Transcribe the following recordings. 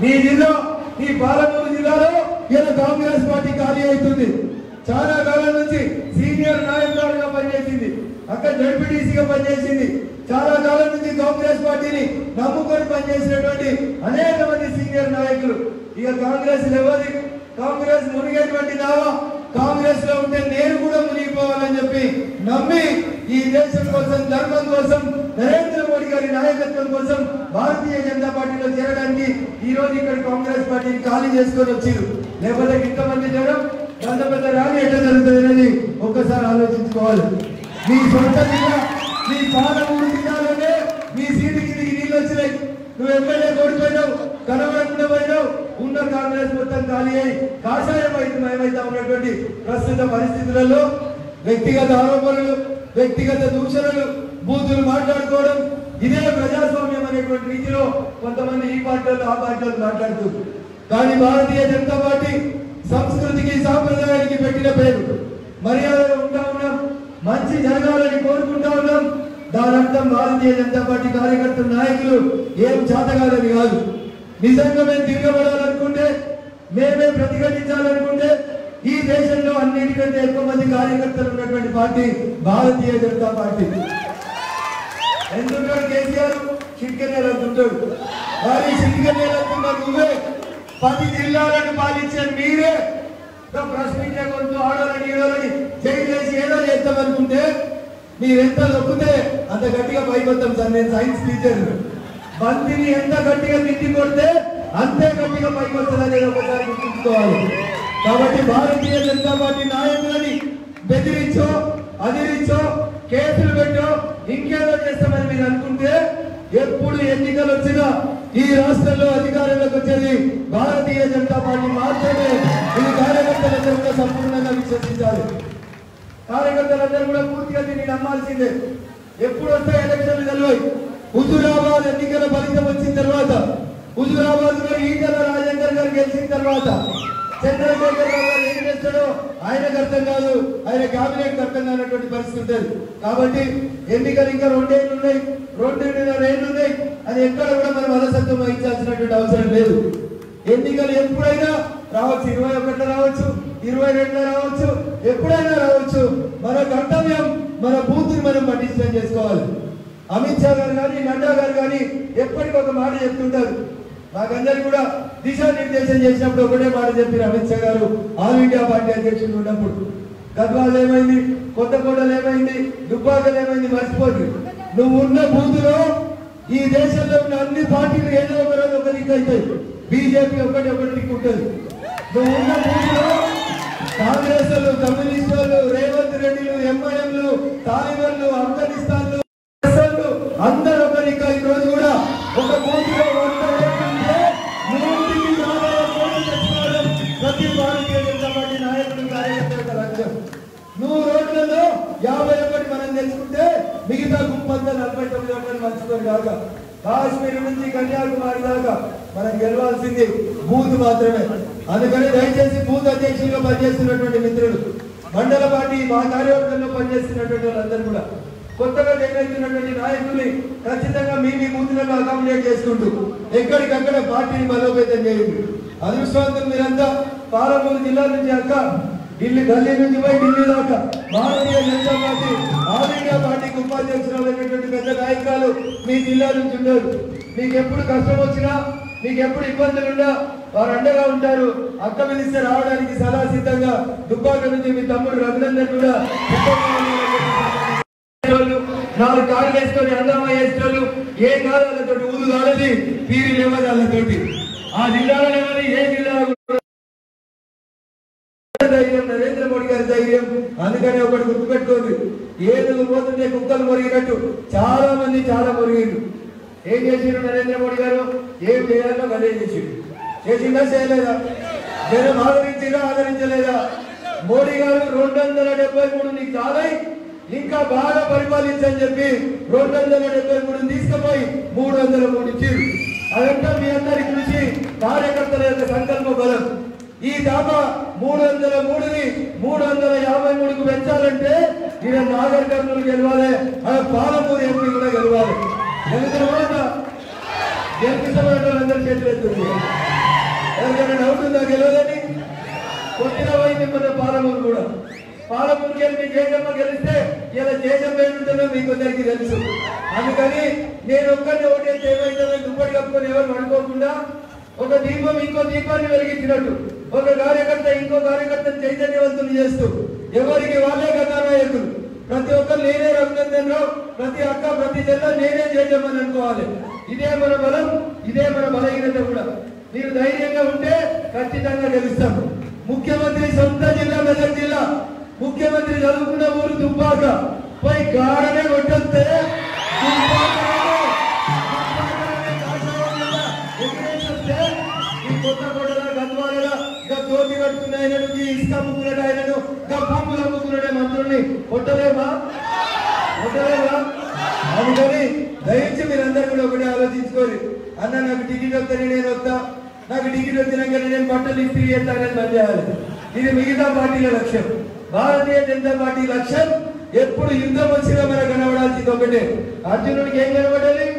ఈ జిల్లా ఈ పాలమూరు జిల్లాలో ఇలా కాంగ్రెస్ పార్టీ ఖాళీ అవుతుంది. చాలా కాలం నుంచి సీనియర్ నాయకురాలుగా పనిచేసింది, అక్కడ జడ్పీటీసీగా పనిచేసింది. చాలా కాలం నుంచి కాంగ్రెస్ పార్టీని నమ్ముకొని పనిచేసినటువంటి అనేక మంది సీనియర్ నాయకులు ఇక కాంగ్రెస్ ఎవరి కాంగ్రెస్ మునిగేటువంటి దావా కాంగ్రెస్ లో ఉంటే నేను కూడా మునిగిపోవాలని చెప్పి నమ్మి ఈ దేశం కోసం ధర్మం కోసం నరేంద్ర మోడీ గారి నాయకత్వం కోసం భారతీయ జనతా పార్టీలో చేరడానికి ఈ రోజు ఇక్కడ కాంగ్రెస్ పార్టీని ఖాళీ చేసుకొని వచ్చారు. లేకపోతే ఇంతమంది జనం పెద్ద పెద్ద ర్యాలీ ఎట్లా జరుగుతుంది అనేది ఒక్కసారి ఆలోచించుకోవాలి. మీ సొంత జిల్లా మీ పాలమూరు జిల్లాలోనే మీ సీటు కిందికి నీళ్ళు వచ్చినాయి. నువ్వు ఎమ్మెల్యే ఓడిపోయినావు, కనబడకుండా పోయినావు. ఉన్న కాంగ్రెస్ మొత్తం ఖాళీ అయి కాషాయమైతా ఉన్నటువంటి ప్రస్తుత పరిస్థితులలో వ్యక్తిగత ఆరోపణలు, వ్యక్తిగత దూషణలు, బూతులు మాట్లాడుకోవడం ఇదే ప్రజాస్వామ్యం అనేటువంటి రీతిలో కొంతమంది ఈ పార్టీలు ఆ పార్టీలు మాట్లాడుతుంది. కానీ భారతీయ జనతా పార్టీ సంస్కృతికి సాంప్రదాయానికి పెట్టిన పేరు. మర్యాదగా ఉంటా ఉన్నాం, మంచి జరగాలని కోరుకుంటా ఉన్నాం. దాని అర్థం భారతీయ జనతా పార్టీ కార్యకర్తలు నాయకులు ఏం చేతగాలని కాదు. నిజంగా మేము తిరగబడాలనుకుంటే, మేమే ప్రతిఘటించాలనుకుంటే ఈ దేశంలో అన్నిటికంటే ఎక్కువ మంది కార్యకర్తలు ఉన్నటువంటి పార్టీ భారతీయ జనతా పార్టీ. ఎందుకంటే కేసీఆర్ చిట్కెళ్ళేలంటుంటాడు, వారి చిట్కెళ్ళేలంటున్నారు నువ్వే. 10 జిల్లాలను పాలించే మీరే ప్రశ్నించే కొంత ఆడాలని ఈడాలని జైలేసి ఏదో చేస్తామనుకుంటే మీరెంత నొక్కితే అంత గట్టిగా పైకొస్తాం సార్. నేను సైన్స్ టీచర్, బంతిని ఎంత గట్టిగా తిట్టి కొడితే అంతే గట్టిగా పైకొస్తుందని ఒకసారి గుర్తుంచుకోవాలి. కాబట్టి భారతీయ జనతా పార్టీ నాయకులని బెదిరించో, అదిరించో, కేసులు పెట్టో, ఇంకేదో చేస్తామని మీరు అనుకుంటే ఎప్పుడు ఎన్నికలు వచ్చినా ఈ రాష్ట్రంలో అధికారంలోకి వచ్చేది భారతీయ జనతా పార్టీ మాత్రమే. ఇది కార్యకర్తలందరూ కూడా సంపూర్ణంగా విశ్వసించాలి. కార్యకర్తలందరూ కూడా పూర్తిగా దీన్ని నమ్మాల్సిందే. ఎప్పుడు వస్తాయి ఎలక్షన్లు తెలివాయి. హుజూరాబాద్ ఎన్నికల ఫలితం వచ్చిన తర్వాత, హుజూరాబాద్ లో ఈటల రాజేందర్ గారు గెలిచిన తర్వాత చంద్రశేఖర్ రావు గారు ఏం చేస్తాడో ఆయనకు అర్థం కాదు, ఆయన కేబినెట్ అర్థం కానటువంటి పరిస్థితి ఉంటుంది. కాబట్టి ఎన్నికలు ఇంకా 2 ఏళ్ళు ఉన్నాయి, 2.5 ఏళ్ళు ఉన్నాయి. అది ఎక్కడ కూడా మనం అలసత్వం వహించాల్సినటువంటి అవసరం లేదు. ఎన్నికలు ఎప్పుడైనా రావచ్చు, 21 రావచ్చు, 22 రావచ్చు, ఎప్పుడైనా రావచ్చు. మన కర్తవ్యం మన బూత్ని మనం పటిష్టం చేసుకోవాలి. అమిత్ షా గారు కానీ నడ్డా గారు కానీ ఎప్పటికొక మాట చెప్తుంటారు. మాకందరికి కూడా దిశానిర్దేశం చేసినప్పుడు ఒకటే మాట చెప్పారు అమిత్ షా గారు ఆల్ ఇండియా పార్టీ అధ్యక్షుడు ఉన్నప్పుడు. గద్వాల్ ఏమైంది, కొత్తకోటలు ఏమైంది, దుబ్బాకలు ఏమైంది మర్చిపోద్దు. నువ్వు ఉన్న బూతులో ఈ దేశంలో ఉన్న అన్ని పార్టీలు ఏదో ఒక రోజు ఒక దిక్కు అవుతాయి. బీజేపీ ఒకటి దిక్కు ఉంటుంది. నువ్వు ఉన్న బూతులో కాంగ్రెస్ వాళ్ళు, కమ్యూనిస్టులు, రేవంత్ రెడ్డిలు, ఎంఐఎంలు, తాలిబాన్లు, ఆఫ్ఘనిస్తాన్లు అందరూ ఒకరిక ఈ రోజు కూడా ఒక బూతులో 100 ఓట్లుంటే 100కి తెచ్చుకోవడం ప్రతి భారతీయ జనతా పార్టీ నాయకులు కార్యకర్తల లక్ష్యం. 100 ఓట్లలో 51 మనం తెచ్చుకుంటే మిగతా గుంపంతా 49 ఓట్లను మంచుకొని కాక కాశ్మీర్ నుంచి కన్యాకుమారి దాకా మనం గెలవాల్సింది బూత్ మాత్రమే. అందుకని దయచేసి బూత్ అధ్యక్షులుగా పనిచేస్తున్నటువంటి మిత్రులు, మండల పార్టీ మా కార్యవర్గంలో పనిచేస్తున్నటువంటి వాళ్ళందరూ కూడా కొత్తగా ఎన్నికైనటువంటి నాయకుల్ని ఖచ్చితంగా మీ బూత్లను అకామిడేట్ చేసుకుంటూ ఎక్కడికక్కడ పార్టీని బలోపేతం చేయండి. అదృష్టవంతులు మీరంతా పాలమూరు జిల్లా నుంచి అక్క ఢిల్లీ నుంచి పోయి ఢిల్లీ దాకా Bharatiya Janata party all India పార్టీకి ఉపాధ్యక్షురాలైనటువంటి పెద్ద నాయకులు మీ జిల్లా నుంచి ఉన్నారు. మీకు ఎప్పుడు కష్టం వచ్చినా, మీకు ఎప్పుడు ఇబ్బందులు ఉన్నా వారు అండగా ఉంటారు. అక్క పిలిస్తే రావడానికి సదా సిద్ధంగా దుబ్బాక నుంచి మీ తమ్ముడు రఘునందన్ కూడా 4 కార్లు వేసుకొని అందరమా వేసేటోళ్ళు ఏ కాలాలతో ఊరు కాలది పీరి లేవదాలతోటి ఆ జిల్లాలో లేవని ఏ జిల్లా ధైర్యం నరేంద్ర మోడీ గారి ధైర్యం. అందుకని ఒకటి గుర్తుపెట్టుకోండి, ఏనుగు పోతుంటే కుక్కలు మొరిగినట్టు చాలా మంది చాలా మొరిగిండు. ఏం చేసిండు నరేంద్ర మోడీ గారు? ఏం చేయాలో అదే చేసిండు. చేసిందా చేయలేదా? జనం ఆదరించినా ఆదరించలేదా? మోడీ గారు 273 నీకు చాలై ఇంకా బాగా పరిపాలించని చెప్పి 273 తీసుకుపోయి 303 ఇచ్చారు. అదంతా మీ అందరి కృషి, కార్యకర్తల యొక్క సంకల్ప బలం. ఈ దాకా 303ని 353కు పెంచాలంటే ఈయన నాగర్ కర్నూలు గెలవాలి, పాలమూరు ఎంపీ కూడా గెలవాలి. గెలిచిన గెలిపిస్తామంటే అందరూ చేతులు ఎత్తుంది. ఎవరికైనా డౌట్ ఉందా గెలవదని? కొట్టిన పోయింది మన పాలమూరు కూడా. పాలమూరుకి వెళ్ళి మీ జేజమ్మ గెలిస్తే ఇలా జేజమ్మ ఏంటుందో మీకు అందరికీ తెలుసు. అందుకని నేను ఒక్కరిని ఓటేస్తే ఏమైతుందో దుప్పటి కప్పుకొని ఎవరు అనుకోకుండా ఒక దీపం ఇంకో దీపాన్ని వెలిగించినట్టు ఒక కార్యకర్త ఇంకో కార్యకర్తను చైతన్యవంతులు చేస్తూ ఎవరికి వాళ్ళే కథానాయకులు. ప్రతి ఒక్కరు నేనే రఘునందన్ రావు, ప్రతి అక్క ప్రతి జిల్ల నేనే జేజమ్మని అనుకోవాలి. ఇదే మన బలం, ఇదే మన బలహీనత కూడా. మీరు ధైర్యంగా ఉంటే ఖచ్చితంగా గెలుస్తాము. ముఖ్యమంత్రి సొంత జిల్లా మెదక్ జిల్లా, ముఖ్యమంత్రి చదువుకున్న ఊరు దుబ్బాక, పోయి గాడనే కొట్టొస్తే కొత్తకోటలో గద్వాలలో తోటి కట్టుకున్న ఆయనను, ఇసుక అమ్ముకున్నాడు ఆయనను, భూములు అమ్ముకున్నాడే మంత్రుల్ని కొట్టలేమా? అందుకని దయచేసి మీరందరూ కూడా ఒకటి ఆలోచించుకోరు. అన్న నాకు టికెట్ వస్తే నేను వస్తా, నాకు టికెట్ వచ్చినాక నేను బట్టలు ఇస్త్రీ చేస్తానని బంద్ చేయాలి. ఇది మిగతా పార్టీల లక్ష్యం. భారతీయ జనతా పార్టీ లక్ష్యం ఎప్పుడు యుద్ధం వచ్చినా మనకు కనబడాల్సింది ఒకటే. అర్జునుడికి ఏం కనబడాలి?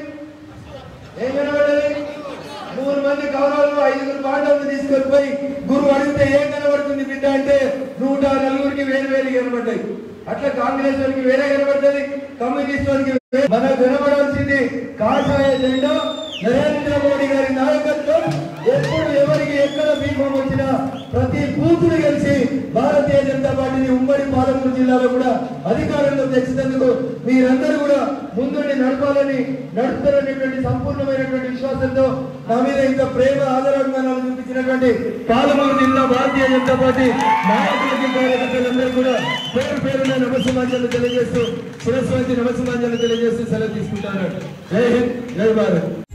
3 మంది కౌరవులు 5 పాండవులు తీసుకొని పోయి గురువు అడిగితే ఏం కనబడుతుంది బిడ్డ అంటే 104కి వేరు కనబడ్డాయి. అట్లా కాంగ్రెస్ వారికి వేరే కనబడుతుంది, కమ్యూనిస్ట్ వారికి మనకు కనబడాల్సింది కాషాయ జెండా, నరేంద్ర మోడీ గారి నాయకత్వం. ఎప్పుడు ఎవరికి ఎక్కడ బీమం వచ్చినా ప్రతి బూతులు గెలిచి భారతీయ జనతా పార్టీని ఉమ్మడి పాలమూరు జిల్లాలో కూడా అధికారంలో తెచ్చినందుకు మీరందరూ కూడా ముందుండి నడపాలని, నడుపుతారనేటువంటి సంపూర్ణమైనటువంటి విశ్వాసంతో నా మీద ఇంత ప్రేమ ఆదరాభిమానాలు చూపించినటువంటి పాలమూరు జిల్లా భారతీయ జనతా పార్టీ నాయకులకి కార్యకర్తలందరూ కూడా పేరు పేరున నమస్సుమాంజలు తెలియజేస్తూ శిరస్సు వంచి నమస్సుమాంజలు తెలియజేస్తూ సెలవు తీసుకుంటారు. జై హింద్, జై భారత్.